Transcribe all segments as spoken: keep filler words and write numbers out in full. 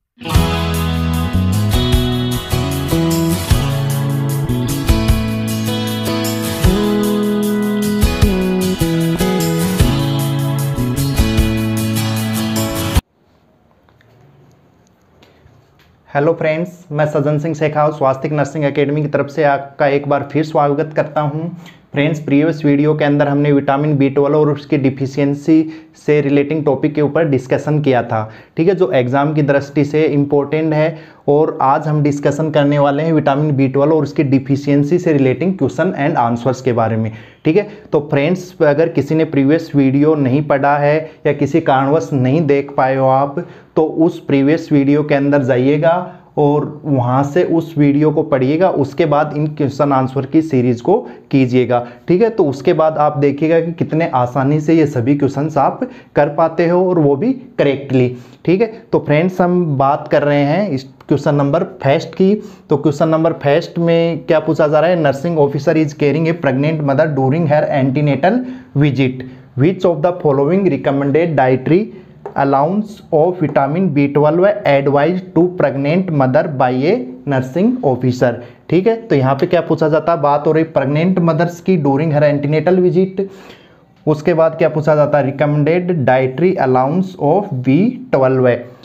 Hello friends, मैं Sajjan Singh Shekhawat Swastik nursing academy की तरफ से आपका एक बार फिर स्वागत करता हूं। फ्रेंड्स, प्रीवियस वीडियो के अंदर हमने विटामिन बी ट्वेल्व और उसकी डिफिशियंसी से रिलेटिंग टॉपिक के ऊपर डिस्कशन किया था, ठीक है, जो एग्जाम की दृष्टि से इम्पोर्टेंट है। और आज हम डिस्कशन करने वाले हैं विटामिन बी ट्वेल्व और उसकी डिफिशियंसी से रिलेटिंग क्वेश्चन एंड आंसर्स के बारे में, ठीक है। तो फ्रेंड्स, अगर किसी ने प्रीवियस वीडियो नहीं पढ़ा है या किसी कारणवश नहीं देख पाए हो आप, तो उस प्रीवियस वीडियो के अंदर जाइएगा और वहाँ से उस वीडियो को पढ़िएगा। उसके बाद इन क्वेश्चन आंसर की सीरीज को कीजिएगा, ठीक है। तो उसके बाद आप देखिएगा कि कितने आसानी से ये सभी क्वेश्चंस आप कर पाते हो और वो भी करेक्टली, ठीक है। तो फ्रेंड्स, हम बात कर रहे हैं इस क्वेश्चन नंबर फर्स्ट की। तो क्वेश्चन नंबर फर्स्ट में क्या पूछा जा रहा है? Nursing officer is caring a pregnant mother during her antenatal visit, which of the following recommended dietary allowance of vitamin B twelve advise to pregnant mother by a nursing officer, ठीक है। तो यहाँ पे क्या पूछा जाता है? बात हो रही प्रेग्नेंट मदर्स की ड्यूरिंग हर एंटीनेटल विजिट। उसके बाद क्या पूछा जाता है? Recommended dietary allowance of B twelve,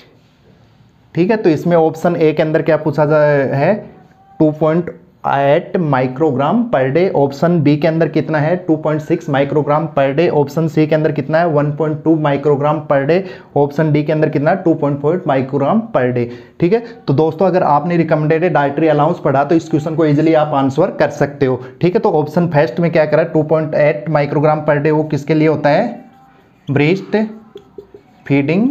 ठीक है। तो इसमें ऑप्शन ए के अंदर क्या पूछा जा है? Two point eight microgram per day. Option B के अंदर कितना है? Two point six microgram per day. Option C के अंदर कितना है? One point two microgram per day. Option D के अंदर कितना है? Two point four microgram per day, ठीक है। तो दोस्तों, अगर आपने रिकमेंडेड डाइटरी अलाउंस पढ़ा तो इस क्वेश्चन को इजीली आप आंसर कर सकते हो, ठीक है। तो ऑप्शन फर्स्ट में क्या करा? Two point eight microgram per day, वो किसके लिए होता है? ब्रेस्ट फीडिंग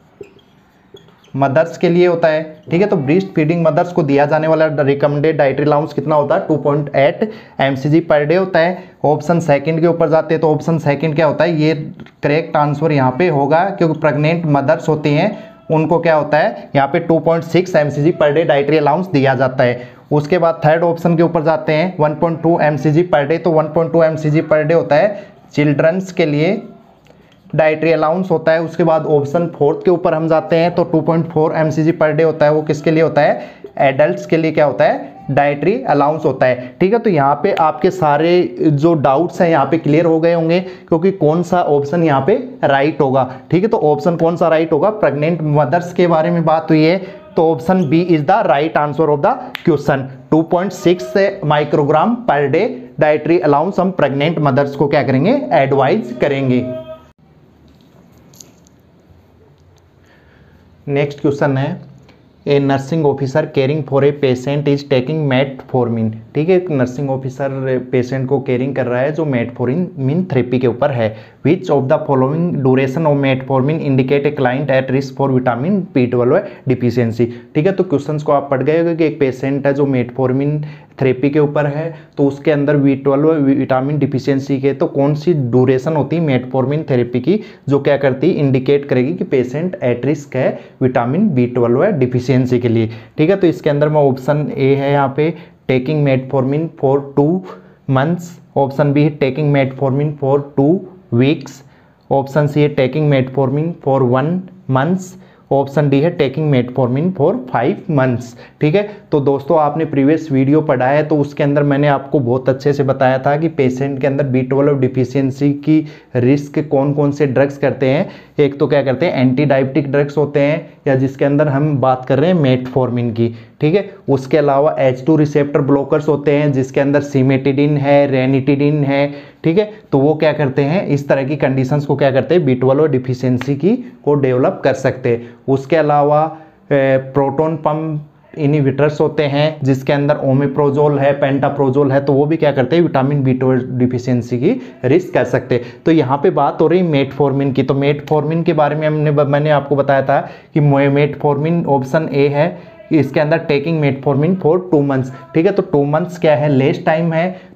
मदर्स के लिए होता है, ठीक है। तो ब्रेस्ट फीडिंग मदर्स को दिया जाने वाला रिकमेंडेड डाइटरी अलाउंस कितना होता है? Two point eight MCG per day होता है। ऑप्शन सेकंड के ऊपर जाते हैं तो ऑप्शन सेकंड क्या होता है? ये करेक्ट आंसर यहाँ पे होगा, क्योंकि प्रेग्नेंट मदर्स होती हैं उनको क्या होता है यहाँ पे two point six MCG per day dietary allowance दिया जाता है। उसके बाद थर्ड ऑप्शन के ऊपर जाते हैं, one point two MCG per day. तो one point two MCG per day होता है चिल्ड्रंस के लिए डाइटरी अलाउंस होता है। उसके बाद ऑप्शन फोर्थ के ऊपर हम जाते हैं तो two point four MCG per day होता है, वो किसके लिए होता है? एडल्ट्स के लिए क्या होता है? डाइटरी अलाउंस होता है, ठीक है। तो यहाँ पे आपके सारे जो डाउट्स हैं यहाँ पे क्लियर हो गए होंगे, क्योंकि कौन सा ऑप्शन यहाँ पे राइट होगा, ठीक है। तो ऑप्शन कौन सा राइट होगा? प्रेग्नेंट मदर्स के बारे में बात हुई है, तो option B is the right answer of the question. Two point six microgram per day dietary allowance हम प्रेग्नेंट मदर्स को क्या करेंगे? एडवाइज करेंगे। नेक्स्ट क्वेश्चन है, a nursing officer caring for a patient is taking metformin, ठीक है। एक nursing officer patient को केयरिंग कर रहा है जो मेटफॉर्मिन थेरेपी के ऊपर है। Which of the following duration of metformin indicate a client at risk for vitamin B twelve deficiency, ठीक है। तो क्वेश्चंस को आप पढ़ गए होंगे कि एक पेशेंट है जो मेटफॉर्मिन थेरेपी के ऊपर है, तो उसके अंदर बी ट्वेल्व विटामिन डिफिशियंसी के, तो कौन सी ड्यूरेशन होती है मेटफॉर्मिन थेरेपी की जो क्या करती है? इंडिकेट करेगी कि पेशेंट एट रिस्क है विटामिन बी ट्वेल्व डिफिशियंसी के लिए, ठीक है। तो इसके अंदर में ऑप्शन ए है यहाँ पे taking metformin for two months. Option B है taking metformin for two weeks. Option C है taking metformin for one months. Option D है taking metformin for five months, ठीक है। तो दोस्तों, आपने प्रीवियस वीडियो पढ़ा है तो उसके अंदर मैंने आपको बहुत अच्छे से बताया था कि पेशेंट के अंदर बी ट्वेल्व डिफिशियंसी की रिस्क कौन कौन से ड्रग्स करते हैं। एक तो क्या करते हैं? एंटी डायबिटिक ड्रग्स होते हैं, या जिसके अंदर हम बात कर रहे हैं मेटफॉर्मिन की, ठीक है। उसके अलावा एच टू रिसेप्टर ब्लॉकर्स होते हैं जिसके अंदर सिमेटिडिन है, रेनिटिडिन है, ठीक है। तो वो क्या करते हैं? इस तरह की कंडीशंस को क्या करते हैं? बी ट्वेल्व डिफिशियंसी की को डेवलप कर सकते हैं। उसके अलावा प्रोटोन पंप इनहिबिटर्स होते हैं जिसके अंदर ओमेप्रोजोल है, पेंटाप्रोजोल है, तो वो भी क्या करते हैं? विटामिन बी ट्वेल्व डिफिशियंसी की रिस्क कर सकते हैं। तो यहाँ पे बात हो रही मेटफॉर्मिन की, तो मेटफॉर्मिन के बारे में हमने मैंने आपको बताया था कि मेटफॉर्मिन ऑप्शन ए है, इसके अंदर taking metformin for two months, ठीक है। तो टू मंथ्स क्या है? लेस टाइम है,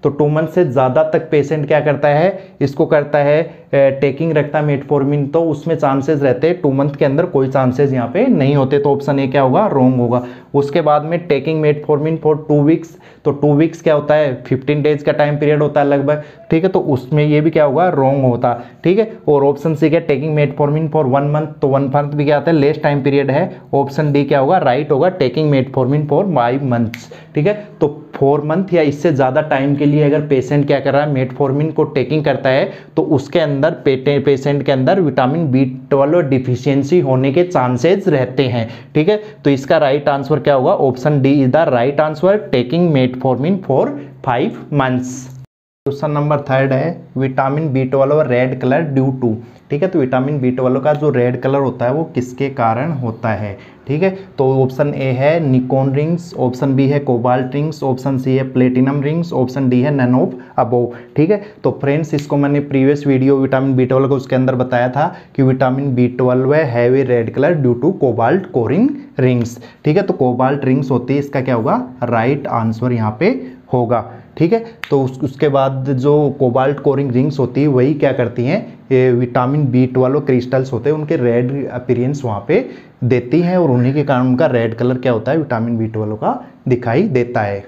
तो टू मंथ से ज़्यादा तक पेशेंट क्या करता है, इसको करता है टेकिंग रखता है मेटफॉर्मिन, तो उसमें चांसेस रहते हैं, टू मंथ के अंदर कोई चांसेस यहाँ पे नहीं होते, तो ऑप्शन ए क्या होगा, रॉन्ग होगा। उसके बाद में taking metformin for two weeks, तो टू वीक्स क्या होता है, फिफ्टीन डेज का टाइम पीरियड होता है लगभग, ठीक है, तो उसमें ये भी क्या होगा, रॉन्ग होता, ठीक है। और ऑप्शन सी क्या, taking metformin for one month, तो वन मंथ भी क्या आता है, लेस टाइम पीरियड है, ऑप्शन डी क्या होगा, राइट होगा, taking metformin for five months, ठीक है। तो फोर मंथ या इससे ज़्यादा टाइम के लिए अगर पेशेंट क्या कर रहा है, मेटफॉर्मिन को टेकिंग करता है, तो उसके अंदर पेशेंट के अंदर विटामिन बी ट्वेल्व डिफिशियंसी होने के चांसेस रहते हैं, ठीक है। तो इसका राइट आंसर क्या होगा, option D is the right answer, taking metformin for five months. Question number third है, vitamin B twelve red colour due to, ठीक है। तो विटामिन बी ट्वेल्व का जो रेड कलर होता है वो किसके कारण होता है, ठीक है। तो ऑप्शन ए है निकॉन रिंग्स, ऑप्शन बी है कोबाल्ट रिंग्स, ऑप्शन सी है प्लेटिनम रिंग्स, ऑप्शन डी है नन ऑफ अबोव, ठीक है। तो फ्रेंड्स इसको मैंने previous video vitamin B twelve को उसके अंदर बताया था कि विटामिन बी ट्वेल्व है have a red colour due to cobalt corrin rings, ठीक है। तो कोबाल्ट रिंग्स होती है, इसका क्या होगा, राइट आंसर यहाँ पे होगा, ठीक है। तो उस, उसके बाद जो कोबाल्ट कोरिंग रिंग्स होती है वही क्या करती हैं, ये विटामिन बी ट्वेल्व क्रिस्टल्स होते हैं, उनके रेड अपीयरेंस वहाँ पे देती हैं, और उन्हीं के कारण उनका रेड कलर क्या होता है, विटामिन बी ट्वेल्व का दिखाई देता है।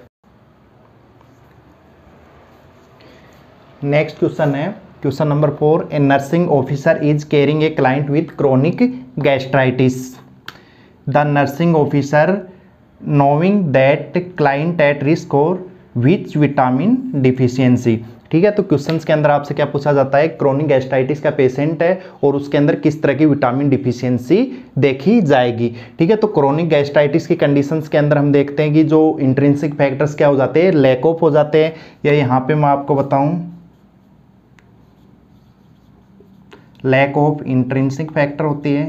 नेक्स्ट क्वेश्चन है question number four, a nursing officer is caring a client with chronic gastritis, the nursing officer knowing that client at risk और विच विटामिन डिफिशियंसी, ठीक है। तो क्वेश्चंस के अंदर आपसे क्या पूछा जाता है, क्रोनिक गैस्ट्राइटिस का पेशेंट है और उसके अंदर किस तरह की विटामिन डिफिशियंसी देखी जाएगी, ठीक है। तो क्रोनिक गैस्ट्राइटिस की कंडीशंस के अंदर हम देखते हैं कि जो इंट्रिंसिक फैक्टर्स क्या हो जाते हैं, लैक ऑफ हो जाते हैं, या यहाँ पे मैं आपको बताऊं लैक ऑफ इंट्रिंसिक फैक्टर होती है,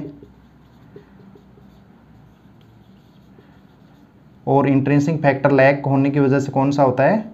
और इंट्रिंसिक फैक्टर लैक होने की वजह से कौन सा होता है,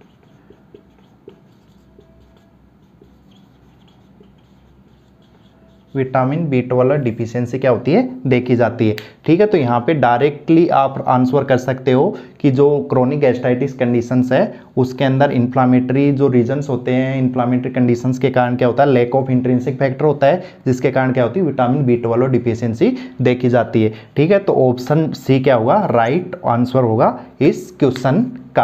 विटामिन बी ट्वेल्व डिफिशियंसी क्या होती है, देखी जाती है, ठीक है। तो यहाँ पे डायरेक्टली आप आंसर कर सकते हो कि जो क्रोनिक गैस्ट्राइटिस कंडीशंस है उसके अंदर इन्फ्लामेटरी जो रीजंस होते हैं, इन्फ्लामेटरी कंडीशंस के कारण क्या होता है, लैक ऑफ इंट्रिंसिक फैक्टर होता है, जिसके कारण क्या होती है, विटामिन बी ट्वेल्व डिफिशियंसी देखी जाती है, ठीक है। तो ऑप्शन सी क्या होगा, राइट आंसर होगा इस क्वेश्चन का।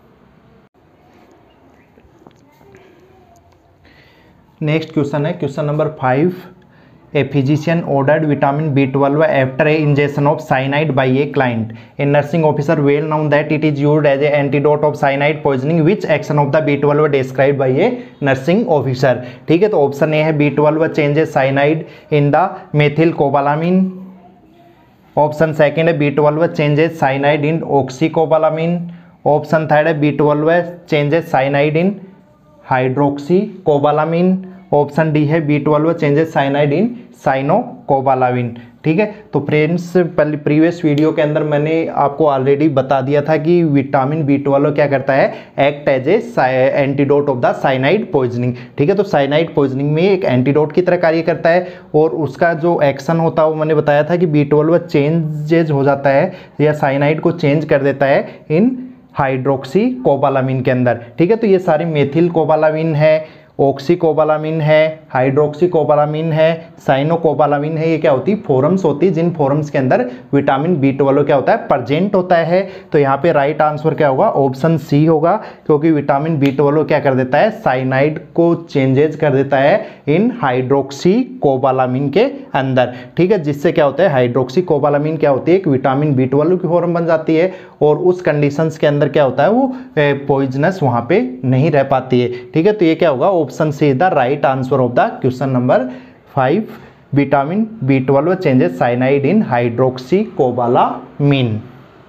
नेक्स्ट क्वेश्चन है question number five, A physician ordered vitamin B twelve after a injection of cyanide by a client. A nursing officer well known that it is used as an antidote of cyanide poisoning. Which action of the B twelve described by a nursing officer? ठीक है, तो option A है B twelve changes cyanide in the methylcobalamin. Option second है B twelve changes cyanide in oxycobalamin. Option third है B twelve changes cyanide in hydroxycobalamin. Option D है B twelve changes cyanide in cyanocobalamin, ठीक है। तो friends previous video के अंदर मैंने आपको ऑलरेडी बता दिया था कि विटामिन बी ट्वेल्व क्या करता है, act as a antidote of the cyanide poisoning, ठीक है। तो साइनाइड पॉइजनिंग में एक एंटीडोट की तरह कार्य करता है, और उसका जो एक्शन होता है वो मैंने बताया था कि बी ट्वेल्व चेंजेज हो जाता है या साइनाइड को चेंज कर देता है इन हाइड्रोक्सी कोबालामिन के अंदर, ठीक है। तो ये सारी मेथिल कोबालामिन है, ऑक्सीकोबालामिन है, हाइड्रोक्सीकोबालामिन है, साइनोकोबालामिन है, ये क्या होती है, फॉर्म्स होती है, जिन फॉर्म्स के अंदर विटामिन बी ट्वेल्व क्या होता है, प्रेजेंट होता है। तो यहाँ पे राइट आंसर क्या होगा, ऑप्शन सी होगा, क्योंकि विटामिन बी ट्वेल्व क्या कर देता है, साइनाइड को चेंजेज कर देता है इन हाइड्रोक्सीकोबालामिन के अंदर, ठीक है। जिससे क्या होता है, हाइड्रोक्सीकोबालामिन क्या होती है, एक विटामिन बी ट्वेल्व की फॉर्म बन जाती है, और उस कंडीशंस के अंदर क्या होता है, वो पॉइजनस वहाँ पे नहीं रह पाती है, ठीक है। तो ये क्या होगा, option C is the right answer of the question number five, vitamin B twelve changes cyanide in hydroxocobalamin.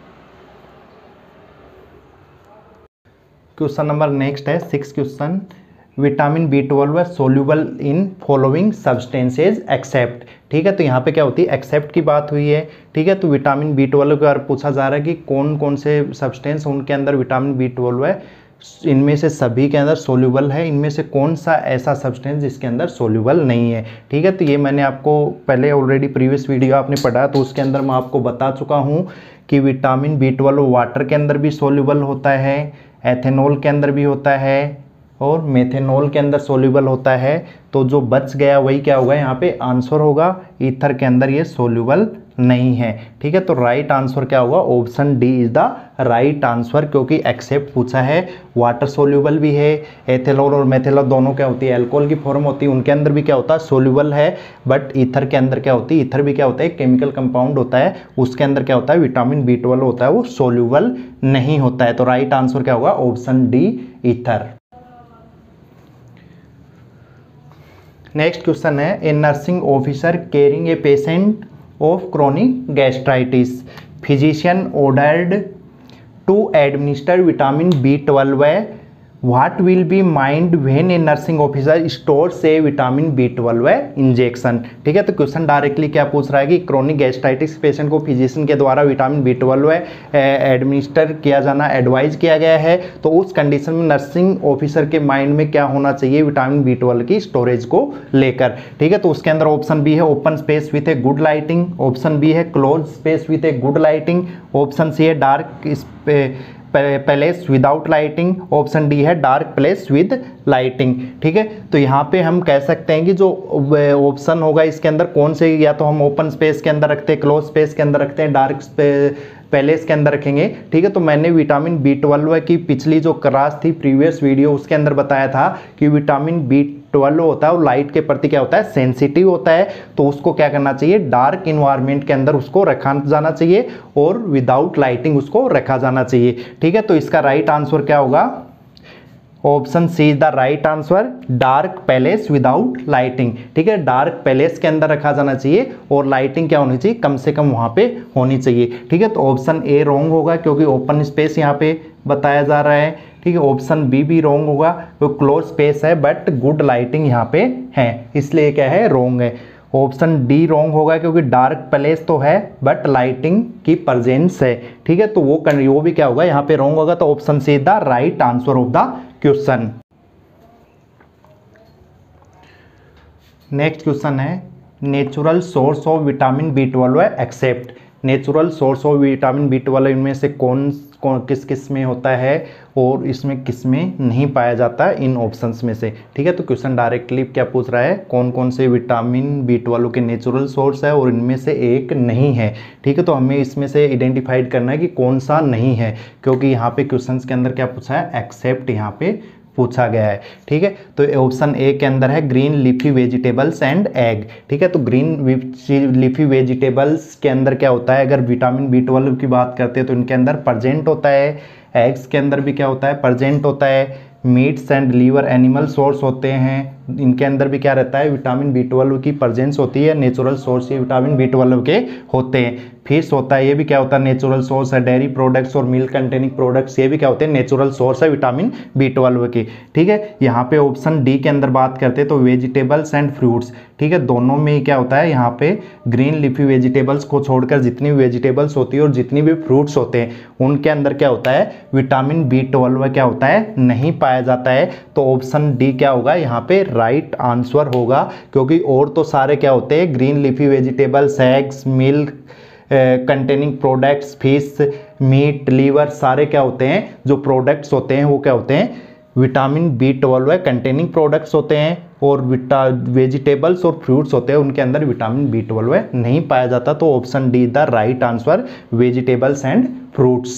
Question number next है six question, vitamin B twelve soluble in following substances except, ठीक है। तो यहाँ पे क्या होती है, accept की बात हुई है, ठीक है। तो विटामिन बी ट्वेल्व का पूछा जा रहा है कि कौन कौन से सब्सटेंस उनके अंदर विटामिन बी ट्वेल्व है, इनमें से सभी के अंदर सोल्यूबल है, इनमें से कौन सा ऐसा सब्सटेंस जिसके अंदर सोल्यूबल नहीं है, ठीक है। तो ये मैंने आपको पहले ऑलरेडी प्रीवियस वीडियो आपने पढ़ा, तो उसके अंदर मैं आपको बता चुका हूँ कि विटामिन बी ट्वेल्व वाटर के अंदर भी सोल्यूबल होता है, एथेनॉल के अंदर भी होता है और मेथेनॉल के अंदर सोल्यूबल होता है। तो जो बच गया वही क्या होगा, यहाँ पे आंसर होगा। ईथर के अंदर ये सोल्यूबल नहीं है। ठीक है, तो राइट आंसर क्या होगा, option D is the right answer, क्योंकि एक्सेप्ट पूछा है। वाटर सोल्यूबल भी है, एथेनॉल और मेथेनॉल दोनों क्या होती है, अल्कोहल की फॉर्म होती है, उनके अंदर भी क्या होता है, सोल्यूबल है। बट ईथर के अंदर क्या होती है, ईथर भी क्या होता है, केमिकल कंपाउंड होता है, उसके अंदर क्या होता है, विटामिन बी ट्वेल्व होता है, वो सोल्यूबल नहीं होता है। तो राइट आंसर क्या होगा, option D ether. Next question है, a nursing officer caring a patient of chronic gastritis, physician ordered to administer vitamin B twelve what will be mind when a nursing officer store से vitamin B twelve injection. ठीक है, तो question directly क्या पूछ रहा है कि chronic gastritis patient को फिजिशियन के द्वारा विटामिन बी ट्वेल्व एडमिनिस्टर किया जाना एडवाइज किया गया है। तो उस कंडीशन में नर्सिंग ऑफिसर के माइंड में क्या होना चाहिए, विटामिन बी ट्वेल्व की स्टोरेज को लेकर। ठीक है, तो उसके अंदर ऑप्शन बी है open space with a good lighting, option B है close space with a good lighting, option C है dark place without lighting, option D है डार्क प्लेस विद लाइटिंग। ठीक है, तो यहाँ पे हम कह सकते हैं कि जो ऑप्शन होगा इसके अंदर कौन से, या तो हम ओपन स्पेस के अंदर रखते हैं, क्लोज स्पेस के अंदर रखते हैं, डार्क पैलेस के अंदर रखेंगे। ठीक है, तो मैंने विटामिन बी ट्वेल्व की पिछली जो क्लास थी प्रीवियस वीडियो उसके अंदर बताया था कि विटामिन बी ट्वेल्व होता है और लाइट के प्रति क्या होता है, सेंसिटिव होता है। तो उसको क्या करना चाहिए, डार्क इन्वायरमेंट के अंदर उसको रखा जाना चाहिए और विदाउट लाइटिंग उसको रखा जाना चाहिए। ठीक है, तो इसका राइट आंसर क्या होगा, option C is the right answer, dark palace without lighting. ठीक है, डार्क पैलेस के अंदर रखा जाना चाहिए और लाइटिंग क्या होनी चाहिए, कम से कम वहां पे होनी चाहिए। ठीक है, तो ऑप्शन ए रॉन्ग होगा क्योंकि ओपन स्पेस यहाँ पे बताया जा रहा है। ठीक है, ऑप्शन बी भी रॉन्ग होगा, तो क्लोज स्पेस है बट गुड लाइटिंग यहाँ पे है, इसलिए क्या है, रॉन्ग है। ऑप्शन डी रॉन्ग होगा क्योंकि डार्क प्लेस तो है बट लाइटिंग की प्रेजेंस है। ठीक है, तो वो वो भी क्या होगा, यहाँ पे रॉन्ग होगा। तो option C the right answer of the question. Next question है, natural source of vitamin B twelve except. Natural source of vitamin B twelve इनमें से कौन कौन किस किस में होता है और इसमें किस में नहीं पाया जाता है, इन ऑप्शंस में से। ठीक है, तो क्वेश्चन डायरेक्टली क्या पूछ रहा है, कौन कौन से विटामिन बी ट्वेल्व के नेचुरल सोर्स है और इनमें से एक नहीं है। ठीक है, तो हमें इसमें से आइडेंटिफाइड करना है कि कौन सा नहीं है, क्योंकि यहाँ पे क्वेश्चन के अंदर क्या पूछा है, एक्सेप्ट यहाँ पे पूछा गया है। ठीक है, तो ऑप्शन ए के अंदर है green leafy vegetables and egg. ठीक है, तो ग्रीन लीफी वेजिटेबल्स के अंदर क्या होता है, अगर विटामिन बी ट्वेल्व की बात करते हैं तो इनके अंदर प्रेजेंट होता है, एग्स के अंदर भी क्या होता है, प्रेजेंट होता है, meats and liver animal source होते हैं, इनके अंदर भी क्या रहता है, विटामिन बी ट्वेल्व की प्रेजेंस होती है, नेचुरल सोर्स ये विटामिन बी ट्वेल्व के होते हैं। फिश होता है, ये भी क्या होता है, नेचुरल सोर्स है। डेयरी प्रोडक्ट्स और मिल्क कंटेनिंग प्रोडक्ट्स ये भी क्या होते हैं, नेचुरल सोर्स है विटामिन बी ट्वेल्व के। ठीक है, यहाँ पे ऑप्शन डी के अंदर बात करते हैं तो वेजिटेबल्स एंड फ्रूट्स। ठीक है, दोनों में क्या होता है, यहाँ पे ग्रीन लीफी वेजिटेबल्स को छोड़कर जितनी भी वेजिटेबल्स होती है और जितनी भी फ्रूट्स होते हैं उनके अंदर क्या होता है, विटामिन बी ट्वेल्व क्या होता है, नहीं पाया जाता है। तो ऑप्शन डी क्या होगा, यहाँ पे राइट आंसर होगा, क्योंकि और तो सारे क्या होते हैं, green leafy vegetables, eggs, milk containing products, fish, meat, liver, सारे क्या होते हैं, जो प्रोडक्ट्स होते हैं वो क्या होते हैं, vitamin B twelve containing products होते हैं। और विटा वेजिटेबल्स और फ्रूट्स होते हैं उनके अंदर विटामिन बी ट्वेल्व नहीं पाया जाता। तो option D the right answer, vegetables and fruits.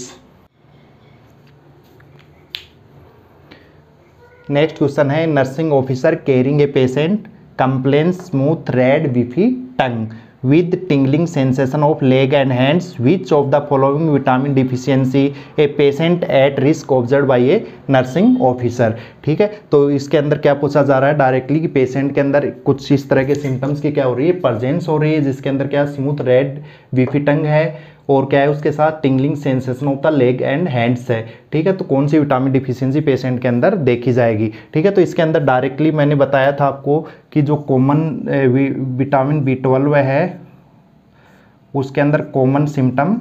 Next question है, nursing officer caring a patient complain smooth red beefy tongue with tingling sensation of leg and hands, which of the following vitamin deficiency a patient at risk observed by a nursing officer। ठीक है, तो इसके अंदर क्या पूछा जा रहा है डायरेक्टली कि पेशेंट के अंदर कुछ इस तरह के सिम्टम्स की क्या हो रही है, प्रेजेंस हो रही है, जिसके अंदर क्या स्मूथ रेड विफी टंग है और क्या है उसके साथ tingling sensation of the leg and hands है। ठीक है, तो कौन सी विटामिन डिफिशियंसी पेशेंट के अंदर देखी जाएगी। ठीक है, तो इसके अंदर डायरेक्टली मैंने बताया था आपको कि जो कॉमन विटामिन बी ट्वेल्व है उसके अंदर कॉमन सिम्टम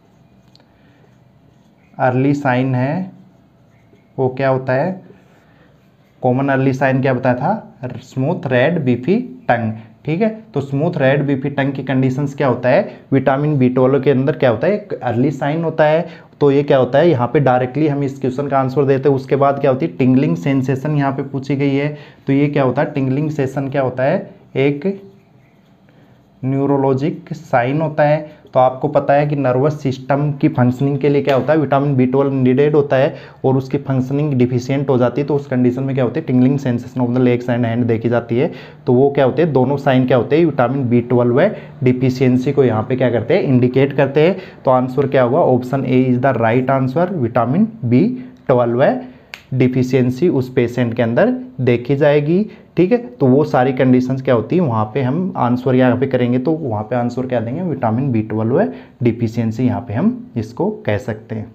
अर्ली साइन है, वो क्या होता है, कॉमन अर्ली साइन क्या बताया था, स्मूथ रेड विफी टंग। ठीक है। तो स्मूथ रेड बीपी टंग की कंडीशंस क्या होता है, विटामिन बी ट्वेल्व के अंदर क्या होता है, एक अर्ली साइन होता है। तो ये क्या होता है, यहाँ पे डायरेक्टली हम इस क्वेश्चन का आंसर देते हैं। उसके बाद क्या होती है, टिंगलिंग सेंसेशन यहाँ पे पूछी गई है। तो ये क्या होता है, टिंगलिंग सेंसेशन क्या होता है, एक न्यूरोलॉजिक साइन होता है। तो आपको पता है कि नर्वस सिस्टम की फंक्शनिंग के लिए क्या होता है, विटामिन बी ट्वेल्व नीडेड होता है और उसकी फंक्शनिंग डिफिशियंट हो जाती है। तो उस कंडीशन में क्या होती है, tingling sensation of the legs and hand देखी जाती है। तो वो क्या होते हैं, दोनों साइन क्या होते हैं, विटामिन बी ट्वेल्व है डिफिशियंसी को यहाँ पे क्या करते हैं, इंडिकेट करते हैं। तो आंसर क्या होगा, option A is the right answer. Vitamin B twelve है डिफिशियंसी उस पेशेंट के अंदर देखी जाएगी। ठीक है, तो वो सारी कंडीशंस क्या होती है, वहाँ पे हम आंसर यहाँ पे करेंगे। तो वहाँ पे आंसर क्या देंगे, विटामिन बी ट्वेल्व है डिफिशियंसी, यहाँ पे हम इसको कह सकते हैं।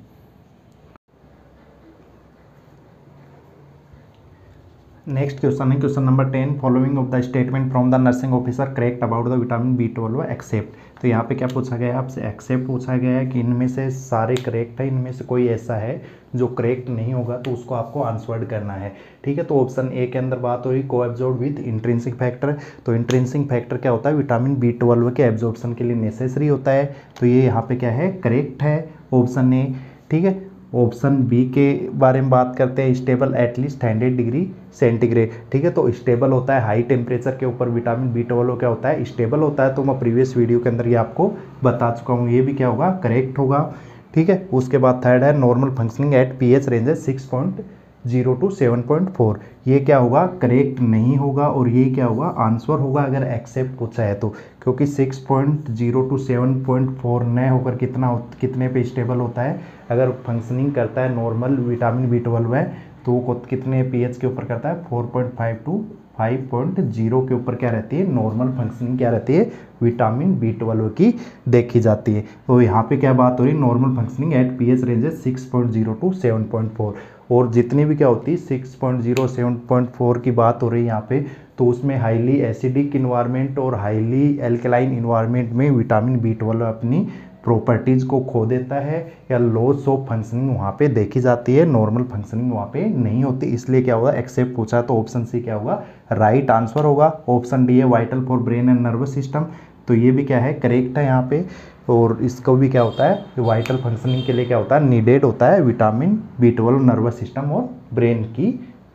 नेक्स्ट क्वेश्चन है question number ten, following of the statement from the nursing officer correct about the vitamin B twelve except. तो यहाँ पे क्या पूछा गया है आपसे, एक्सेप्ट पूछा गया है कि इनमें से सारे करेक्ट है, इनमें से कोई ऐसा है जो करेक्ट नहीं होगा, तो उसको आपको आंसर्ड करना है। ठीक है, तो ऑप्शन ए के अंदर बात हो रही को एब्जॉर्ब विद इंट्रिंसिक फैक्टर। तो इंट्रिंसिक फैक्टर क्या होता है, विटामिन बी ट्वेल्व के एब्जॉर्प्शन के लिए नेसेसरी होता है। तो ये यहाँ पे क्या है, करेक्ट है ऑप्शन ए। ठीक है, ऑप्शन बी के बारे में बात करते हैं, stable at least hundred degree centigrade. ठीक है, तो स्टेबल होता है हाई टेम्परेचर के ऊपर, विटामिन बी ट्वेल्व क्या होता है, स्टेबल होता है। तो मैं प्रीवियस वीडियो के अंदर ये आपको बता चुका हूँ, ये भी क्या होगा, करेक्ट होगा। ठीक है, उसके बाद थर्ड है normal functioning at P H range six point zero to seven point four. ये क्या होगा, करेक्ट नहीं होगा और ये क्या होगा, आंसर होगा अगर एक्सेप्ट पूछा है तो, क्योंकि six point zero to seven point four न होकर कितना हो, कितने पे स्टेबल होता है, अगर फंक्शनिंग करता है नॉर्मल विटामिन बी ट्वेल्व है तो वो कितने पीएच के ऊपर करता है, four point five to five point zero के ऊपर क्या रहती है, नॉर्मल फंक्शनिंग क्या रहती है, विटामिन बी ट्वेल्व की देखी जाती है। तो यहाँ पे क्या बात हो रही है, normal functioning at pH ranges six point zero to seven point four, और जितनी भी क्या होती है six point zero seven point four की बात हो रही है यहाँ पे, तो उसमें हाईली एसिडिक इन्वायरमेंट और हाईली एल्कलाइन इन्वायरमेंट में विटामिन बी ट्वेल्व अपनी प्रॉपर्टीज़ को खो देता है या लॉस ऑफ फंक्शनिंग वहाँ पे देखी जाती है, नॉर्मल फंक्शनिंग वहाँ पे नहीं होती। इसलिए क्या होगा, एक्सेप्ट पूछा तो ऑप्शन सी क्या होगा, राइट आंसर होगा। ऑप्शन डी है vital for brain and nervous system, तो ये भी क्या है, करेक्ट है यहाँ पे। और इसको भी क्या होता है, वाइटल फंक्शनिंग के लिए क्या होता है, नीडेड होता है vitamin B twelve nervous system और ब्रेन की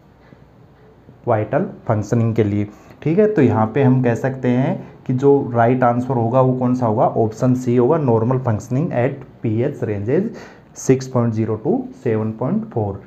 वाइटल फंक्शनिंग के लिए। ठीक है, तो यहाँ पे हम कह सकते हैं कि जो राइट आंसर होगा वो कौन सा होगा, ऑप्शन सी होगा, normal functioning at pH ranges six point zero to seven point four.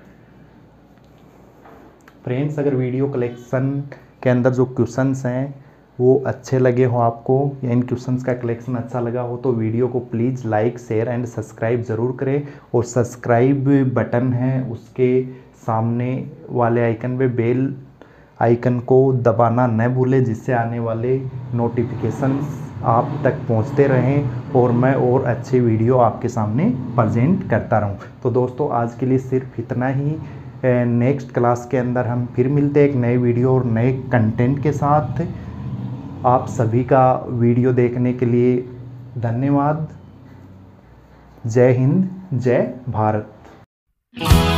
Friends, अगर वीडियो कलेक्शन के अंदर जो क्वेश्चंस हैं वो अच्छे लगे हो आपको, या इन क्वेश्चंस का कलेक्शन अच्छा लगा हो, तो वीडियो को please like share and subscribe ज़रूर करें। और सब्सक्राइब बटन है उसके सामने वाले आइकन पे बेल आइकन को दबाना न भूलें, जिससे आने वाले नोटिफिकेशंस आप तक पहुंचते रहें और मैं और अच्छी वीडियो आपके सामने प्रेजेंट करता रहूं। तो दोस्तों, आज के लिए सिर्फ इतना ही। नेक्स्ट क्लास के अंदर हम फिर मिलते हैं एक नए वीडियो और नए कंटेंट के साथ। आप सभी का वीडियो देखने के लिए धन्यवाद। जय हिंद, जय भारत।